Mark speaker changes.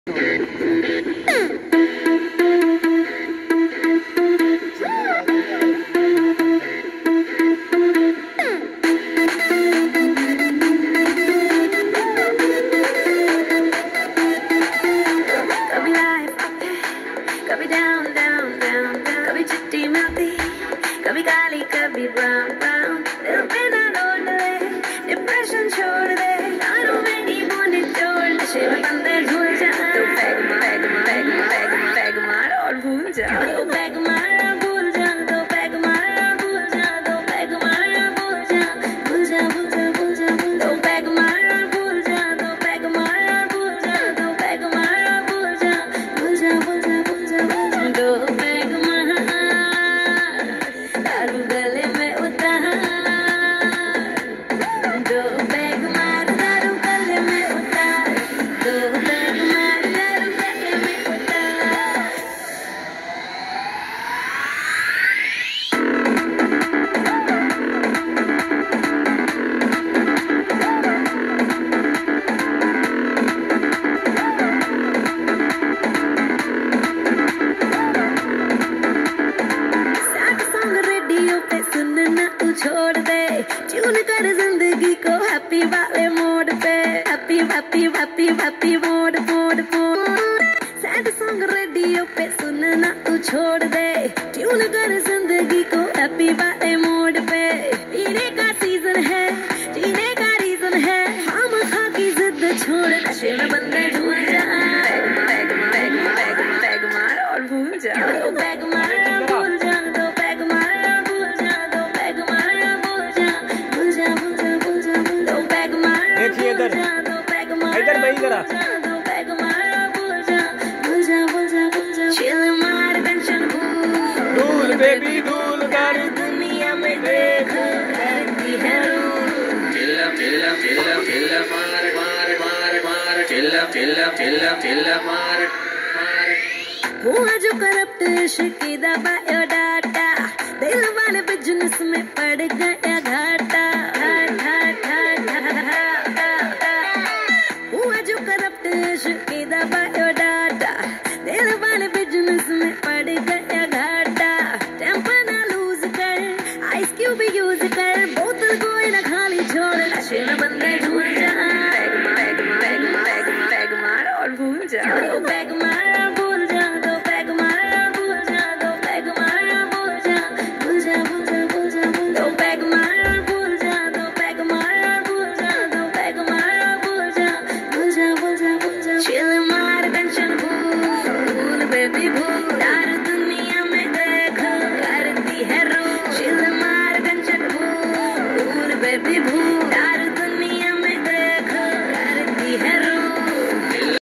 Speaker 1: कभी down down down कभी चिट्टी मिलती कभी काली कभी ब्राउन ब्राउन दिल पे ना लौट ले डिप्रेशन छोड़ दे कानों में की बूंदी तोड़ नशे में बंदे झूल जा तो पैग मार और भूल जा तो पैग मार भूल जा तो पैग मार भूल जा तो पैग मार भूल जा भूल जा भूल जा भूल जा तो पैग मार भूल जा तो पैग मार भूल जा तो पैग मार भूल जा भूल जा भूल जा भूल जा दो पैग मार दारू गले में उतार दो पैग मार दारू गले में उतार दो पैग मार दारू गले में उतार रेडियो पे सुनना तू छोड़ दे ट्यून कर जिंदगी को हैप्पी वाले मोड पे happy happy happy happy mode mode mode sad song radio पे सुनना तू छोड़ दे ट्यून कर जिंदगी को हैप्पी वाले मोड पे पीने का सीजन है जीने का रीजन है हम खा की जिद छोड़ नशे में बंदे झूल जा पैग मार और भूल जा पैग मार भूल जा तो पैग मार भूल जा तो पैग मार भूल जा भूल जा भूल जा भूल जा तो पैग मार
Speaker 2: देखिए इधर
Speaker 1: तो पैग मार
Speaker 2: इधर भाई जरा
Speaker 1: तो पैग मार भूल जा भूल जा भूल जा भूल जा चिल मार टेंशन
Speaker 2: धूल बेबी धूल गाड़ी
Speaker 1: दुनिया में देख करती है हुआ जो करप्ट इश्क दा बायोडाटा दिल वाले बिजनेस में पड़ गया घाटा हुआ जो करप्ट इश्क दा बायोडाटा दिल वाले बिजनेस में पड़ गया घाटा टेम्पर ना लूज कर आइस क्यूब यूज कर बोतल कोई ना खाली छोड़ नशे में बंदे झूल जा पैग मार और भूल जा पैग मार